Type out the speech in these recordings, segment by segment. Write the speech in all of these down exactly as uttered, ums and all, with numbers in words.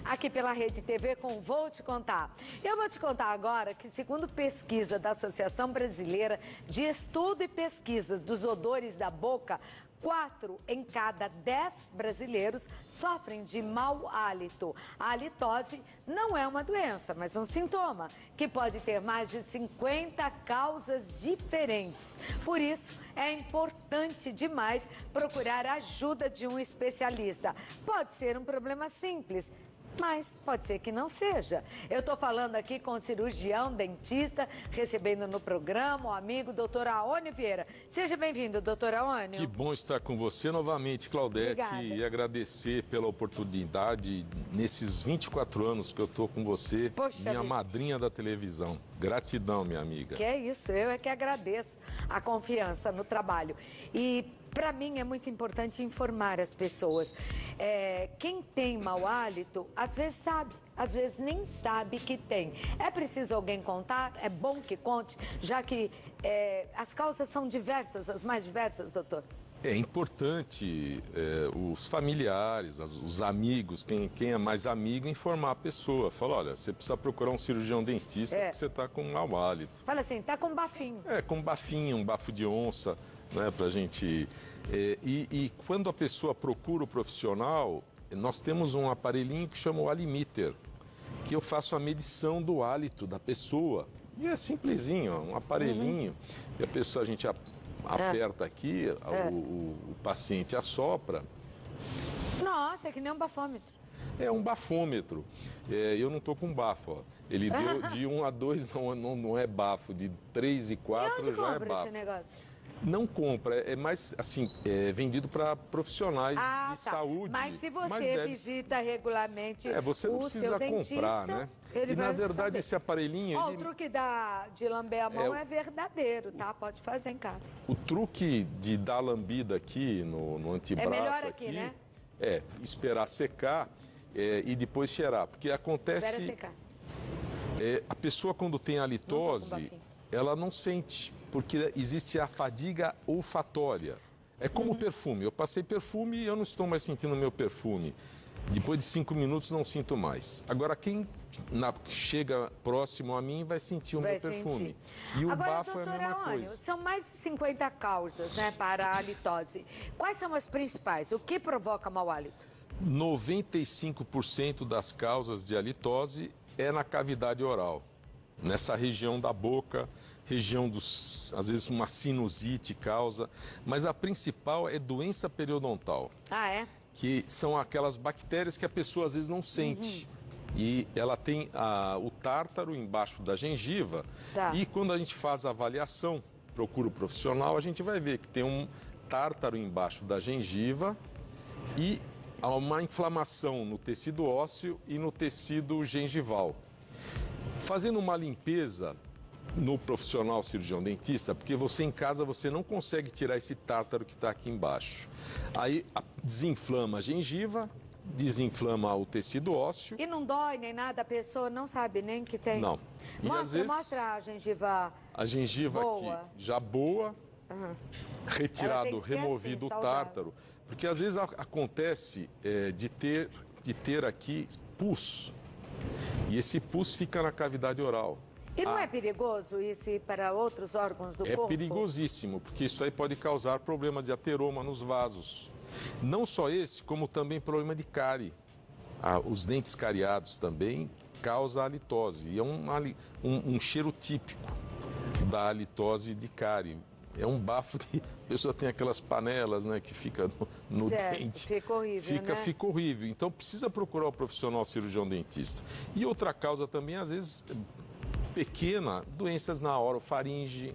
aqui pela Rede T V com Vou Te Contar. Eu vou te contar agora que, segundo pesquisa da Associação Brasileira de Estudo e Pesquisas dos Odores da Boca, quatro em cada dez brasileiros sofrem de mau hálito. A halitose não é uma doença, mas um sintoma que pode ter mais de cinquenta causas diferentes. Por isso, é importante demais procurar a ajuda de um especialista. Pode ser um problema simples, mas pode ser que não seja. Eu estou falando aqui com o cirurgião dentista, recebendo no programa o amigo doutor Aônio Vieira. Seja bem-vindo, doutor Aônio. Que bom estar com você novamente, Claudete. Obrigada. E agradecer pela oportunidade nesses vinte e quatro anos que eu estou com você, Poxa minha vida. madrinha da televisão. Gratidão, minha amiga. Que é isso, eu é que agradeço a confiança no trabalho. E para mim é muito importante informar as pessoas. É, quem tem mau hálito, às vezes sabe, às vezes nem sabe que tem. É preciso alguém contar? É bom que conte, já que é, as causas são diversas, as mais diversas, doutor. É importante é, os familiares, as, os amigos, quem, quem é mais amigo, informar a pessoa. Fala, olha, você precisa procurar um cirurgião dentista É. porque você está com mau hálito. Fala assim, tá com bafinho. É, com bafinho, um bafo de onça, né, pra gente... É, e, e quando a pessoa procura o profissional, nós temos um aparelhinho que chama o Alimiter, que eu faço a medição do hálito da pessoa. E é simplesinho, ó, um aparelhinho, uhum. E a pessoa, a gente a, aperta aqui, É. o, o, o paciente assopra. Nossa, é que nem um bafômetro. É um bafômetro. É, eu não estou com bafo, ó. Ele deu de um a dois, não, não, não é bafo, de três e E quatro onde já é compra bafo. esse negócio? Não compra, é mais assim, é vendido para profissionais Ah, de tá. saúde. Mas se você mas deve... visita regularmente É, você não o precisa seu dentista, comprar, né? ele E vai na verdade saber. esse aparelhinho, Ó, ele... o truque da, de lamber a mão É, é, verdadeiro, tá? Pode fazer em casa. o truque de dar lambida aqui no, no antebraço, É melhor aqui, né? é esperar secar é, e depois cheirar, porque Espera acontece, secar. é, a pessoa quando tem Não halitose, tô com bafinho. ela não sente, porque existe a fadiga olfatória. É como o Uhum. perfume. Eu passei perfume e eu não estou mais sentindo meu perfume. Depois de cinco minutos não sinto mais. Agora, quem na- chega próximo a mim vai sentir o Vai meu perfume. sentir. E o Agora, bafo é a doutora mesma Aônio, coisa. são mais de cinquenta causas, né, para a halitose. Quais são as principais? O que provoca mau hálito? noventa e cinco por cento das causas de halitose é na cavidade oral. Nessa região da boca, região dos, às vezes uma sinusite causa, mas a principal é doença periodontal, Ah, é? que são aquelas bactérias que a pessoa às vezes não sente. Uhum. E ela tem a, o tártaro embaixo da gengiva. Tá. E quando a gente faz a avaliação, procura o profissional, a gente vai ver que tem um tártaro embaixo da gengiva e há uma inflamação no tecido ósseo e no tecido gengival. Fazendo uma limpeza no profissional cirurgião dentista, porque você em casa você não consegue tirar esse tártaro que está aqui embaixo. Aí a- desinflama a gengiva, desinflama o tecido ósseo. E não dói nem nada, a pessoa não sabe nem que tem. Não. E Mostra, às vezes mostra a gengiva. a gengiva Boa. aqui já boa, Aham. Ela retirado, tem que ser removido assim, o saudável. tártaro, porque às vezes a- acontece é, de ter de ter aqui pus. E esse pus fica na cavidade oral. E não Ah, é perigoso isso ir para outros órgãos do É corpo? perigosíssimo, porque isso aí pode causar problema de ateroma nos vasos. Não só esse, como também problema de cárie. Ah, os dentes cariados também causam halitose. E é um, hali- um- um cheiro típico da halitose de cárie. É um bafo de... A pessoa tem aquelas panelas, né, que fica no, no Certo, dente. fica horrível, Fica, né? fica horrível. Então precisa procurar o profissional cirurgião dentista. E outra causa também, às vezes, pequena, doenças na orofaringe,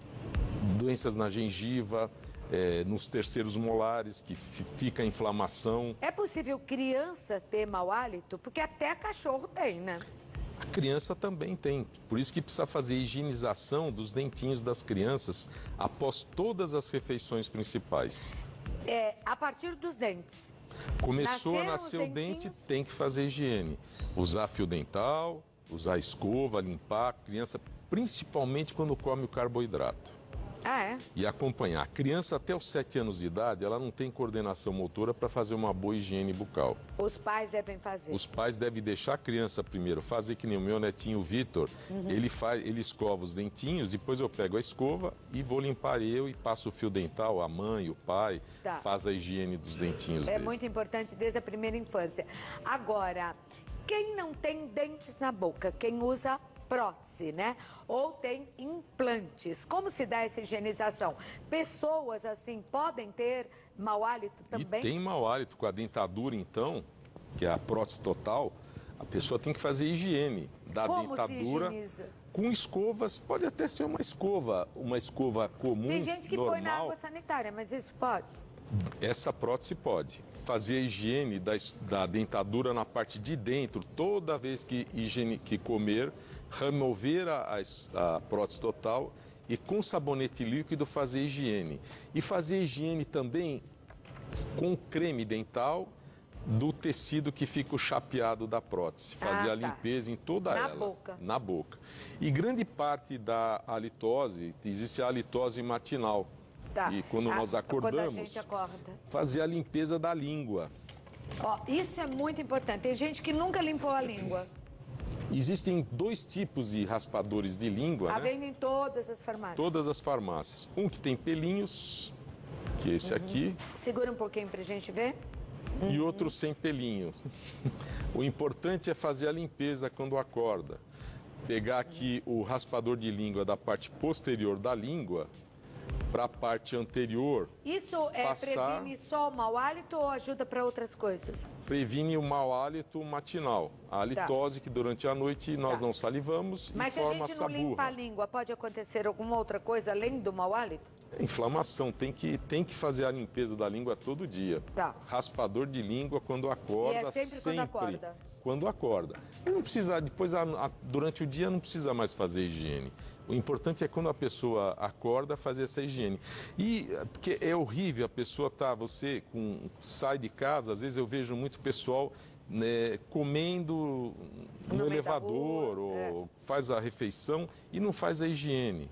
doenças na gengiva, eh, nos terceiros molares, que fi- fica a inflamação. É possível criança ter mau hálito? Porque até cachorro tem, né? A criança também tem. Por isso que precisa fazer higienização dos dentinhos das crianças após todas as refeições principais. É, a partir dos dentes. Começou a Nasceram nascer os o dente, dentinhos? tem que fazer higiene. Usar fio dental, usar escova, limpar a criança, principalmente quando come o carboidrato. Ah, é? E acompanhar. A criança até os sete anos de idade, ela não tem coordenação motora para fazer uma boa higiene bucal. Os pais devem fazer. Os pais devem deixar a criança primeiro fazer que nem o meu netinho Vitor. Uhum. Ele faz, ele escova os dentinhos, depois eu pego a escova e vou limpar eu e passo o fio dental, a mãe, o pai, tá. Faz a higiene dos dentinhos É dele. muito importante desde a primeira infância. Agora, quem não tem dentes na boca, quem usa prótese, né? Ou tem implantes. Como se dá essa higienização? Pessoas assim podem ter mau hálito também? E tem mau hálito com a dentadura, então, que é a prótese total. A pessoa tem que fazer higiene da Como dentadura. Se higieniza? Com escovas, pode até ser uma escova, uma escova comum. Tem gente que normal. põe na água sanitária, mas isso pode? Essa prótese pode. Fazer a higiene da, da dentadura na parte de dentro, toda vez que, higiene, que comer, remover a, a, a prótese total e com sabonete líquido fazer higiene. E fazer higiene também com creme dental do tecido que fica o chapeado da prótese. Fazer ah, a limpeza tá. em toda na ela. Na boca. Na boca. E grande parte da halitose, existe a halitose matinal. Tá. E quando a, nós acordamos, quando a gente acorda. fazer a limpeza da língua. Ó, isso é muito importante. Tem gente que nunca limpou a língua. Existem dois tipos de raspadores de língua, Tá né? vendo em todas as farmácias? Todas as farmácias. Um que tem pelinhos, que é esse uhum. aqui. Segura um pouquinho pra gente ver. Uhum. E outro sem pelinhos. O importante é fazer a limpeza quando acorda. Pegar aqui o raspador de língua da parte posterior da língua para a parte anterior. Isso é, passar... previne só o mau hálito ou ajuda para outras coisas? Previne o mau hálito matinal. A halitose, tá. Que durante a noite nós tá. Não salivamos Mas e forma Mas se a gente não saburra. limpar a língua, pode acontecer alguma outra coisa além do mau hálito? Inflamação, tem que, tem que fazer a limpeza da língua todo dia. Tá. Raspador de língua quando acorda, e é sempre, sempre. Quando acorda? Quando acorda. E não precisa, depois, a, a, durante o dia, não precisa mais fazer higiene. O importante é quando a pessoa acorda, fazer essa higiene. E, porque é horrível, a pessoa tá, você com, sai de casa, às vezes eu vejo muito pessoal né, comendo no, no elevador, ou é. Faz a refeição e não faz a higiene.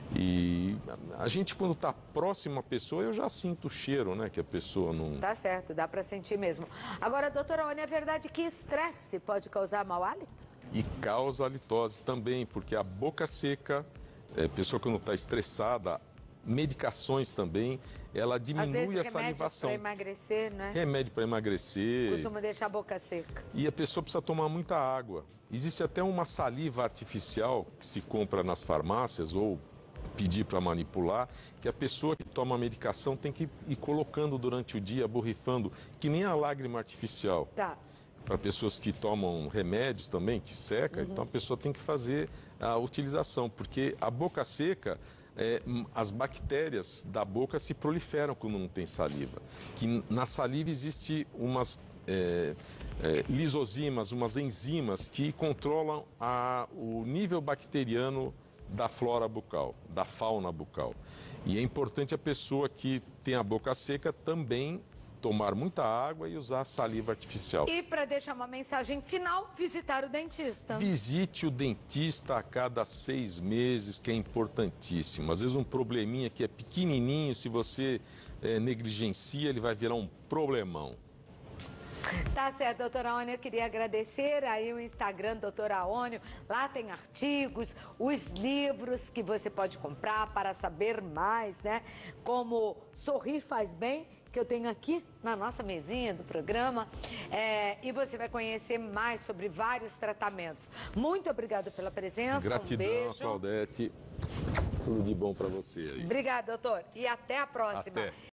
E a gente, quando está próximo à pessoa, eu já sinto o cheiro, né? Que a pessoa não... Tá certo, dá para sentir mesmo. Agora, doutora Oni, é verdade que estresse pode causar mau hálito? E causa halitose também, porque a boca seca, é, pessoa que não está estressada, medicações também, ela diminui Às vezes, a salivação. Remédio para emagrecer, né? Remédio para emagrecer. Costuma deixar a boca seca. E a pessoa precisa tomar muita água. Existe até uma saliva artificial que se compra nas farmácias ou pedir para manipular, que a pessoa que toma a medicação tem que ir colocando durante o dia, borrifando, que nem a lágrima artificial. Tá. Para pessoas que tomam remédios também, que seca, uhum. Então a pessoa tem que fazer a utilização, porque a boca seca, é, as bactérias da boca se proliferam quando não tem saliva. Que na saliva existe umas é, é, lisozimas, umas enzimas que controlam a, o nível bacteriano da flora bucal, da fauna bucal. E é importante a pessoa que tem a boca seca também tomar muita água e usar saliva artificial. E para deixar uma mensagem final, visitar o dentista. Visite o dentista a cada seis meses, que é importantíssimo. Às vezes um probleminha que é pequenininho, se você é, negligencia, ele vai virar um problemão. Tá certo, doutora Oni, eu queria agradecer aí o Instagram doutora Oni, lá tem artigos, os livros que você pode comprar para saber mais, né? Como Sorrir Faz Bem, que eu tenho aqui na nossa mesinha do programa, é, e você vai conhecer mais sobre vários tratamentos. Muito obrigada pela presença, Gratidão, um beijo. Claudete, tudo de bom para você aí. Obrigada, doutor, e até a próxima. Até.